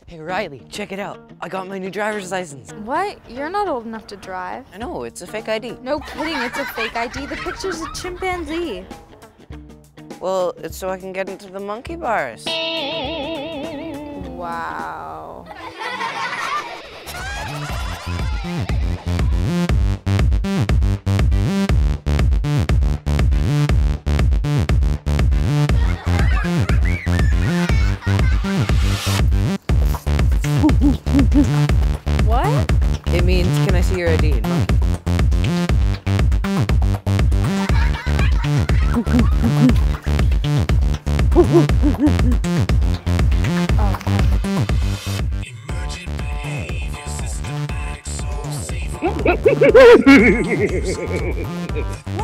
Hey Riley, check it out. I got my new driver's license. What? You're not old enough to drive. I know, it's a fake ID. No kidding, it's a fake ID. The picture's a chimpanzee. Well, it's so I can get into the monkey bars. Wow. What? It means, can I see your ID in monkey? Emergent behavior, systematic, so safe.